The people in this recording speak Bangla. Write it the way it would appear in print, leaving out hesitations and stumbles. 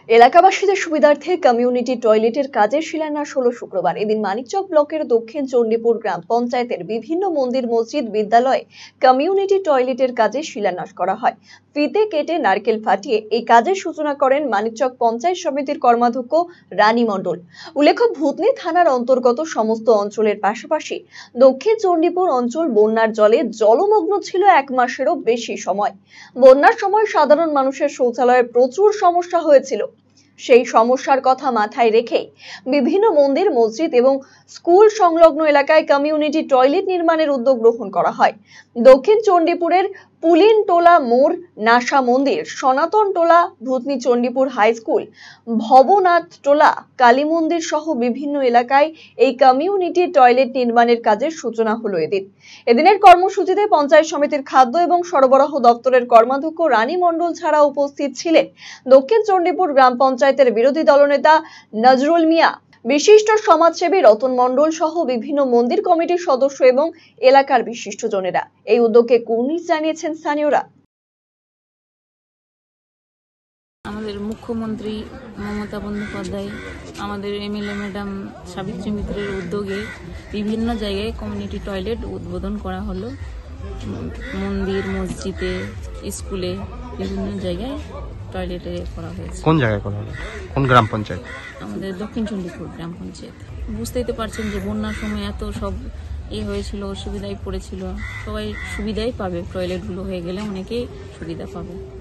এলাকাবাসীদের সুবিধার্থে কমিউনিটি টয়লেটের কাজের শিলান্যাস হলো শুক্রবার। এদিন মানিকচক ব্লকের দক্ষিণ চণ্ডীপুর গ্রাম পঞ্চায়েতের বিভিন্ন মন্দির, মসজিদ, বিদ্যালয়ে কমিউনিটি টয়লেটের কাজের শিলান্যাস করা হয়। ফিতে কেটে নারকেল ফাটিয়ে এই কাজের সূচনা করেন মানিকচক পঞ্চায়েত সমিতির কর্মাধ্যক্ষ রানী মণ্ডল। উল্লেখ্য, ভূতনি থানার অন্তর্গত সমস্ত অঞ্চলের পাশাপাশি দক্ষিণ চণ্ডীপুর অঞ্চল বন্যার জলে জলমগ্ন ছিল 1 মাসেরও বেশি সময়। বন্যার সময় সাধারণ মানুষের শৌচালয়ের প্রচুর সমস্যা হয়েছিল। সেই সমস্যার কথা মাথায় রেখে বিভিন্ন মন্দির, মসজিদ এবং স্কুল সংলগ্ন এলাকায় কমিউনিটি টয়লেট নির্মাণের উদ্যোগ গ্রহণ করা হয়। দক্ষিণ চণ্ডীপুরের পুলিনটোলা মোড়, নাসা মন্দির, সনাতন টোলা, ভূতনি চণ্ডীপুর হাই স্কুল, ভবনাথ টোলা, কালী মন্দির সহ বিভিন্ন এলাকায় এই কমিউনিটি টয়লেট নির্মাণের কাজের সূচনা হলো এদিনের কর্মসূচিতে পঞ্চায়েত সমিতির খাদ্য এবং সরবরাহ দপ্তরের কর্মাধ্যক্ষ রানী মণ্ডল ছাড়া উপস্থিত ছিলেন দক্ষিণ চণ্ডীপুর গ্রাম পঞ্চায়েতের বিরোধী দলনেতা নজরুল মিয়া, বিশিষ্ট সমাজসেবী রতন মণ্ডল সহ বিভিন্ন মন্দির কমিটির সদস্য এবং এলাকার বিশিষ্টজনেরা। এই উদ্যোগকে কুর্নিশ জানিয়েছেন স্থানীয়রা। আমাদের মুখ্যমন্ত্রী মমতা বন্দ্যোপাধ্যায়, আমাদের এমএলএ ম্যাডাম সাবিত্রী মিত্রের উদ্যোগে বিভিন্ন জায়গায় কমিউনিটি টয়লেট উদ্বোধন করা হলো। মন্দির, মসজিদে, স্কুলে, বিভিন্ন জায়গায় টয়লেটে করা হয়েছে। কোন জায়গায় করা হলো? কোন গ্রাম পঞ্চায়েত? আমাদের দক্ষিণ চণ্ডীপুর গ্রাম পঞ্চায়েত। বুঝতেই তো পারছেন যে বন্যার সময় এত সব হয়েছিল, অসুবিধায় পড়েছিল। সবাই সুবিধাই পাবে, টয়লেটগুলো হয়ে গেলে অনেকেই সুবিধা পাবে।